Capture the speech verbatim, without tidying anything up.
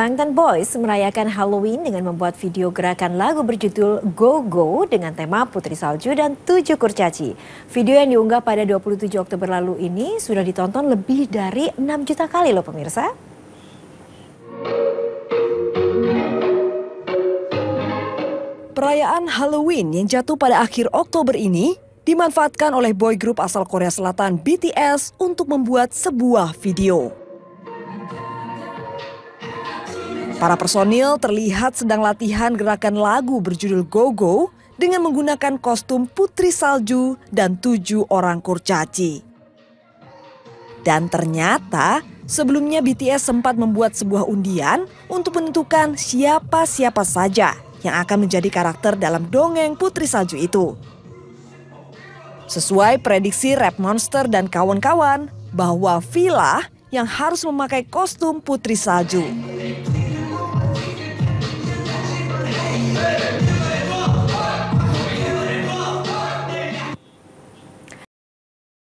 Bangtan Boys merayakan Halloween dengan membuat video gerakan lagu berjudul Go Go dengan tema Putri Salju dan tujuh kurcaci. Video yang diunggah pada dua puluh tujuh Oktober lalu ini sudah ditonton lebih dari enam juta kali loh pemirsa. Perayaan Halloween yang jatuh pada akhir Oktober ini dimanfaatkan oleh boy group asal Korea Selatan B T S untuk membuat sebuah video. Para personil terlihat sedang latihan gerakan lagu berjudul Go Go dengan menggunakan kostum Putri Salju dan tujuh orang kurcaci. Dan ternyata sebelumnya B T S sempat membuat sebuah undian untuk menentukan siapa-siapa saja yang akan menjadi karakter dalam dongeng Putri Salju itu. Sesuai prediksi Rap Monster dan kawan-kawan bahwa V lah yang harus memakai kostum Putri Salju.